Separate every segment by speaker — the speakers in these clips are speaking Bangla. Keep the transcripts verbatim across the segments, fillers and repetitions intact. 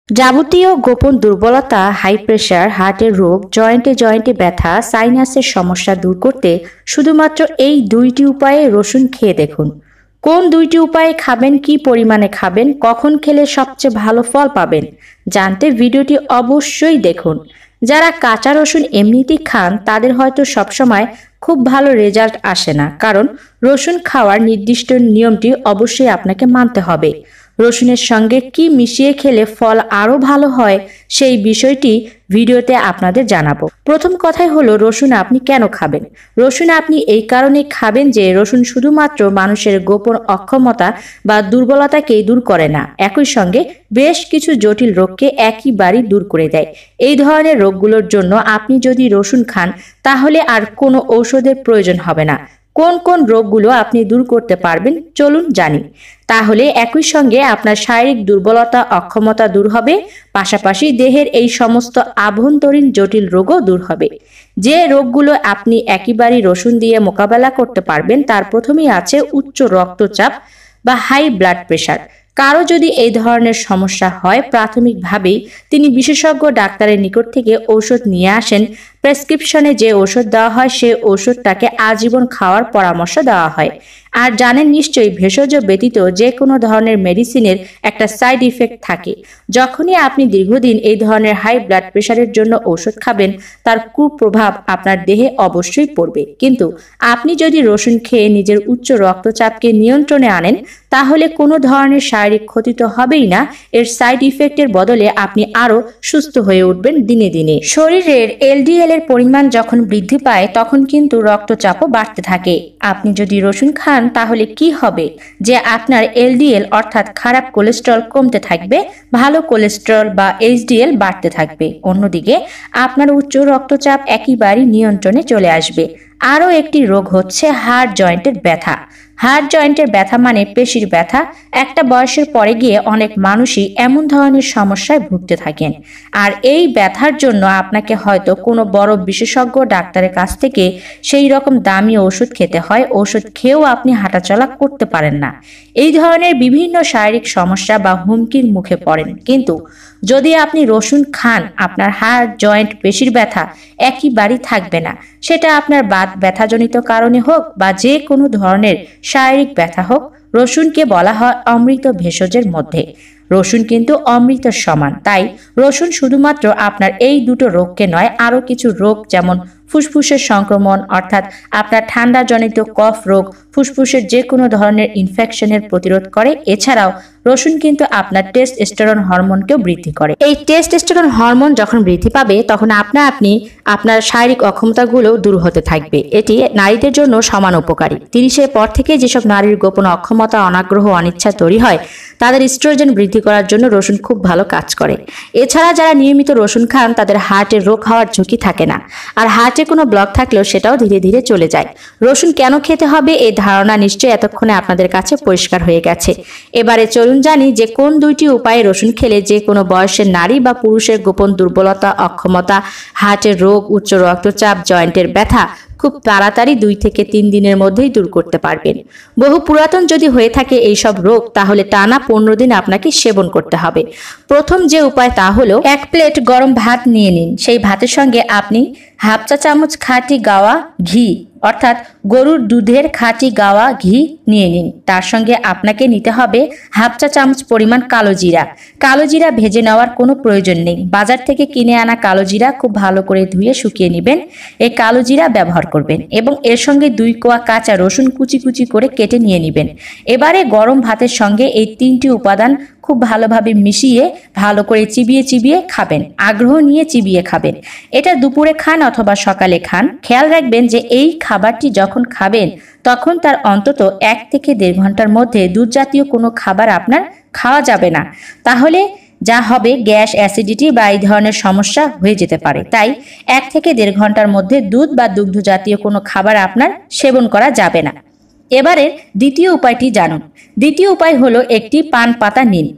Speaker 1: যাবতীয় গোপন দুর্বলতা, হাই প্রেশার, হার্টের রোগ, জয়েন্টে জয়েন্টে ব্যথা, সাইনাসের সমস্যা দূর করতে শুধুমাত্র এই দুইটি উপায়ে রসুন খেয়ে দেখুন। কোন দুইটি উপায়ে খাবেন, কি পরিমাণে খাবেন, কখন খেলে সবচেয়ে ভালো ফল পাবেন জানতে ভিডিওটি অবশ্যই দেখুন। যারা কাঁচা রসুন এমনিতেই খান তাদের হয়তো সবসময় খুব ভালো রেজাল্ট আসে না, কারণ রসুন খাওয়ার নির্দিষ্ট নিয়মটি অবশ্যই আপনাকে মানতে হবে। রসুনের সঙ্গে কি মিশিয়ে খেলে ফল আরো ভালো হয় সেই বিষয়টি ভিডিওতে আপনাদের জানাবো। প্রথম কথাই হলো, রসুন আপনি কেন খাবেন? রসুন আপনি এই কারণে খাবেন যে রসুন শুধুমাত্র মানুষের গোপন অক্ষমতা বা দুর্বলতাকেই দূর করে না, একই সঙ্গে বেশ কিছু জটিল রোগকে একইবারই দূর করে দেয়। এই ধরনের রোগগুলোর জন্য আপনি যদি রসুন খান তাহলে আর কোনো ঔষধের প্রয়োজন হবে না। কোন কোন রোগগুলো আপনি দূর করতে পারবেন চলুন জানি। তাহলে একই সঙ্গে আপনার শারীরিক দুর্বলতা, অক্ষমতা দূর হবে, পাশাপাশি দেহের এই সমস্ত আভ্যন্তরীণ জটিল রোগও দূর হবে। যে রোগগুলো আপনি একেবারেই রসুন দিয়ে মোকাবেলা করতে পারবেন তার প্রথমেই আছে উচ্চ রক্তচাপ বা হাই ব্লাড প্রেশার। কারো যদি এই ধরনের সমস্যা হয়, প্রাথমিকভাবেই তিনি বিশেষজ্ঞ ডাক্তারের নিকট থেকে ঔষধ নিয়ে আসেন। প্রেসক্রিপশনে যে ওষুধ দেওয়া হয় সে ওষুধটাকে আজীবন খাওয়ার পরামর্শ দেওয়া হয়। আর জানেন নিশ্চয়ই, ভেষজ ব্যতীত যে কোনো ধরনের মেডিসিনের একটা সাইড ইফেক্ট থাকে। যখনই আপনি দীর্ঘদিন এই ধরনের হাই ব্লাড প্রেশারের জন্য ওষুধ খাবেন তার কুপ্রভাব আপনার দেহে অবশ্যই পড়বে। কিন্তু আপনি যদি রসুন খেয়ে নিজের উচ্চ রক্তচাপকে নিয়ন্ত্রণে আনেন তাহলে কোনো ধরনের শারীরিক ক্ষতি তো হবেই না, এর সাইড ইফেক্টের বদলে আপনি আরো সুস্থ হয়ে উঠবেন দিনে দিনে। শরীরের এলডিএল এর পরিমাণ যখন বৃদ্ধি পায় তখন কিন্তু রক্তচাপও বাড়তে থাকে। আপনি যদি রসুন খান তাহলে কি হবে যে আপনার এলডিএল অর্থাৎ খারাপ কোলেস্টেরল কমতে থাকবে, ভালো কোলেস্টেরল বা এইচডিএল বাড়তে থাকবে। অন্যদিকে আপনার উচ্চ রক্তচাপ একেবারেই নিয়ন্ত্রণে চলে আসবে। আরও একটি রোগ হচ্ছে হাড় জয়েন্টের ব্যথা। হাড় জয়েন্টের ব্যথা মানে পেশির ব্যথা। একটা বয়সের পরে গিয়ে অনেক মানুষই এমন ধরনের সমস্যায় ভুগতে থাকেন। আর এই ব্যথার জন্য আপনাকে হয়তো কোনো বড় বিশেষজ্ঞ ডাক্তারের কাছ থেকে সেই রকম দামি ওষুধ খেতে হয়। ওষুধ খেয়েও আপনি হাঁটাচলা করতে পারেন না। এই ধরনের বিভিন্ন শারীরিক সমস্যা বা হুমকির মুখে পড়েন। কিন্তু যদি আপনি রসুন খান আপনার হাড় জয়েন্ট পেশির ব্যথা একেবারেই থাকবে না। সেটা আপনার বাত ব্যথাজনিত কারণে হোক বা যে কোনো ধরনের শারীরিক ব্যথা হোক, রসুনকে বলা হয় অমৃত ভেষজের মধ্যে। রসুন কিন্তু অমৃতের সমান। তাই রসুন শুধুমাত্র আপনার এই দুটো রোগকে নয়, আরো কিছু রোগ যেমন ফুসফুসের সংক্রমণ অর্থাৎ আপনার ঠান্ডাজনিত কফ রোগ, ফুসফুসের যে কোনো ধরনের ইনফেকশনের প্রতিরোধ করে। এছাড়াও রসুন কিন্তু আপনার টেস্টোস্টেরন হরমোনকেও বৃদ্ধি করে। এই টেস্টোস্টেরন হরমোন যখন বৃদ্ধি পাবে তখন আপনা আপনি আপনার শারীরিক অক্ষমতাগুলো দূর হতে থাকবে। এটি নারীদের জন্য সমান উপকারী। তিরিশের পর থেকে যেসব নারীর গোপন অক্ষমতা, অনাগ্রহ, অনিচ্ছা তৈরি হয় তাদের ইস্ট্রোজেন বৃদ্ধি করার জন্য রসুন খুব ভালো কাজ করে। এছাড়া যারা নিয়মিত রসুন খান তাদের হার্টের রোগ হওয়ার ঝুঁকি থাকে না, আর হার্টে কোনো ব্লক থাকলেও সেটাও ধীরে ধীরে চলে যায়। রসুন কেন খেতে হবে এই ধারণা নিশ্চয়ই এতক্ষণে আপনাদের কাছে পরিষ্কার হয়ে গেছে। এবারে চলুন জানি যে কোন দুইটি উপায়ে রসুন খেলে যে কোনো বয়সের নারী বা পুরুষের গোপন দুর্বলতা, অক্ষমতা, হার্টের রোগ, উচ্চ রক্তচাপ, জয়েন্টের ব্যথা খুব তাড়াতাড়ি দুই থেকে তিন দিনের মধ্যেই দূর করতে পারবেন। বহু পুরাতন যদি হয়ে থাকে এইসব রোগ তাহলে টানা পনেরো দিন আপনাকে সেবন করতে হবে। প্রথম যে উপায় তা হলো, এক প্লেট গরম ভাত নিয়ে নিন। সেই ভাতের সঙ্গে আপনি হাফ চা চামচ খাঁটি গাওয়া ঘি অর্থাৎ গরুর দুধের খাঁটি গাওয়া ঘি নিয়ে নিন। তার সঙ্গে আপনাকে নিতে হবে হাফ চা চামচ পরিমাণ কালো জিরা। কালো জিরা ভেজে নেওয়ার কোনো প্রয়োজন নেই। বাজার থেকে কিনে আনা কালো জিরা খুব ভালো করে ধুয়ে শুকিয়ে নেবেন। এই কালো জিরা ব্যবহার করবেন এবং এর সঙ্গে দুই কোয়া কাঁচা রসুন কুচি কুচি করে কেটে নিয়ে নেবেন। এবারে গরম ভাতের সঙ্গে এই তিনটি উপাদান খুব ভালোভাবে মিশিয়ে ভালো করে চিবিয়ে চিবিয়ে খাবেন। আগ্রহ নিয়ে চিবিয়ে খাবেন। এটা দুপুরে খান অথবা সকালে খান। খেয়াল রাখবেন যে এই খাবারটি যখন খাবেন তখন তার অন্তত এক থেকে দেড় ঘন্টার মধ্যে দুধ জাতীয় কোনো খাবার আপনার খাওয়া যাবে না। তাহলে যা হবে গ্যাস, অ্যাসিডিটি বা এই ধরনের সমস্যা হয়ে যেতে পারে। তাই এক থেকে দেড় ঘন্টার মধ্যে দুধ বা দুগ্ধ জাতীয় কোনো খাবার আপনার সেবন করা যাবে না। এবারে দ্বিতীয় উপায়টি জানুন। দ্বিতীয় উপায় হলো একটি পান পাতা নিন।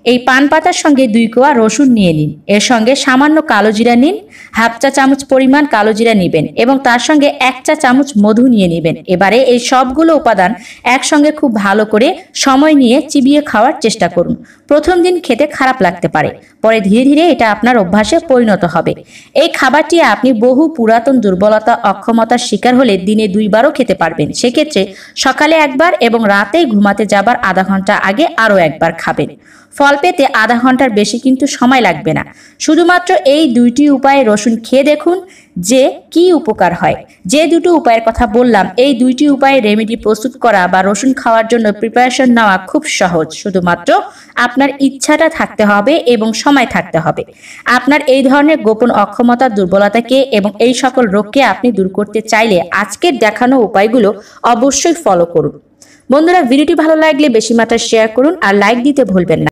Speaker 1: এই পান পাতার সঙ্গে দুই কোয়া রসুন নিয়ে নিন। এর সঙ্গে সামান্য কালো জিরা নিন, হাফ চা চামচ পরিমাণ কালো জিরা নেবেন এবং তার সঙ্গে এক চা চামচ মধু নিয়ে নেবেন। এবারে এই সবগুলো উপাদান একসঙ্গে খুব ভালো করে সময় নিয়ে চিবিয়ে খাওয়ার চেষ্টা করুন। প্রথম দিন খেতে খারাপ লাগতে পারে, পরে ধীরে ধীরে এটা আপনার অভ্যাসে পরিণত হবে। এই খাবারটি আপনি বহু পুরাতন দুর্বলতা অক্ষমতার শিকার হলে দিনে দুইবারও খেতে পারবেন। সেক্ষেত্রে সকালে একবার এবং রাতে ঘুমাতে যাবার আধা ঘন্টা আগে আরও একবার খাবেন। ফল পেতে আধা ঘন্টার বেশি কিন্তু সময় লাগবে না। শুধুমাত্র এই দুইটি উপায়ে রসুন খেয়ে দেখুন যে কি উপকার হয়। যে দুটো উপায়ের কথা বললাম, এই দুইটি উপায়ে রেমেডি প্রস্তুত করা বা রসুন খাওয়ার জন্য প্রিপারেশন নেওয়া খুব সহজ। শুধুমাত্র আপনার ইচ্ছাটা থাকতে হবে এবং সময় থাকতে হবে। আপনার এই ধরনের গোপন অক্ষমতা, দুর্বলতাকে এবং এই সকল রোগকে আপনি দূর করতে চাইলে আজকের দেখানো উপায়গুলো অবশ্যই ফলো করুন। বন্ধুরা, ভিডিওটি ভালো লাগলে বেশি মাত্রায় শেয়ার করুন আর লাইক দিতে ভুলবেন না।